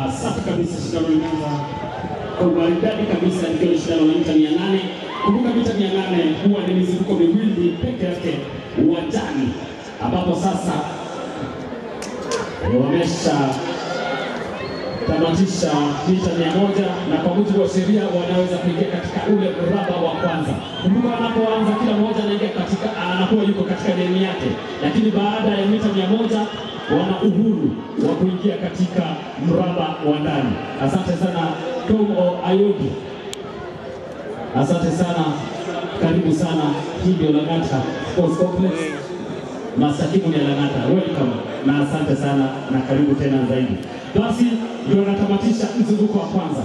Safi kabisa, shindano linaanza kwa maridadi kabisa, likiwa ni shindano la mita 800. Kumbuka mita 800 huwa ni mizunguko miwili peke yake uwanjani, ambapo sasa wamesha tamatisha mita 100 na kwa mujibu wa sheria wanaweza kuingia katika ule mraba wa kwanza. Kumbuka wanapoanza kila mmoja anaingia katika anakuwa yuko katika deni yake, lakini baada ya mita 100 wana uhuru wa kuingia katika mraba wa ndani. Asante sana Tom Ayodi. Asante sana, karibu sana Kidio Langata Sports Complex. Masakimu ya Langata, welcome na asante sana na karibu tena zaidi. Basi ndio natamatisha mzunguko wa kwanza.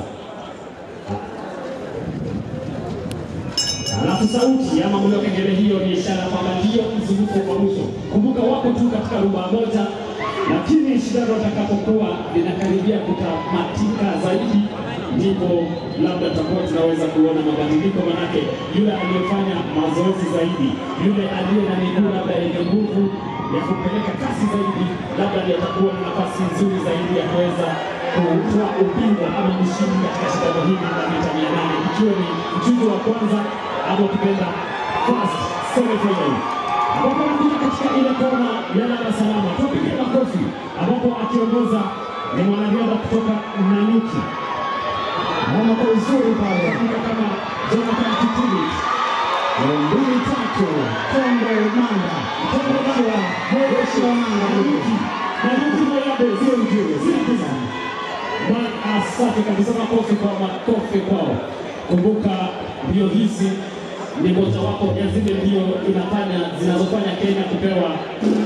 Alafu sauti ama mlio kengele hiyo ni ishara kwamba ndio mzunguko wa mwisho. Kumbuka wako tu katika rumba moja, lakini shindano litakapokuwa linakaribia kutamatika zaidi, ndipo labda tutakuwa tunaweza kuona mabadiliko, manake yule aliyefanya mazoezi zaidi, yule aliye na miguu labda yenye nguvu ya kupeleka kasi zaidi, labda ndiye atakuwa na nafasi nzuri zaidi ya kuweza kutoa ubingwa ama mshindi katika shindano hili la mita 800, ikiwa ni mchujo wa kwanza ama ukipenda first semi-final, ambapo anakuja katika ile kona ya Dar es Salaam. Tupige makofi, ambapo akiongoza ni mwanariadha kutoka Nanyuki. Mama kwa uzuri pale kama Jonathan Kitili. Mbili tatu Kongo Manda. Kongo Manda. Mwisho Manda. Nanyuki mojabe sio mjuri. Sisi asante kabisa, makofi kwao. Kumbuka mbio hizi ni mojawapo ya zile mbio zinazofanya Kenya kupewa